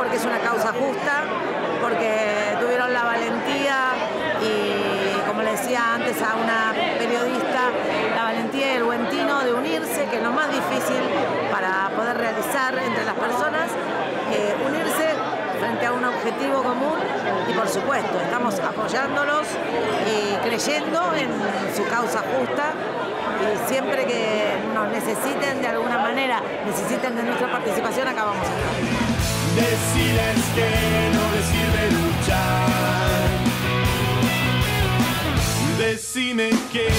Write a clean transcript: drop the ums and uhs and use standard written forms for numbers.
porque es una causa justa, porque tuvieron la valentía y, como le decía antes a una periodista, la valentía y el buen tino de unirse, que es lo más difícil para poder realizar entre las personas, unirse frente a un objetivo común y, por supuesto, estamos apoyándolos y creyendo en su causa justa, y siempre que nos necesiten de alguna manera, necesiten de nuestra participación, acá vamos a estar. Decides que no les sirve luchar. Decime que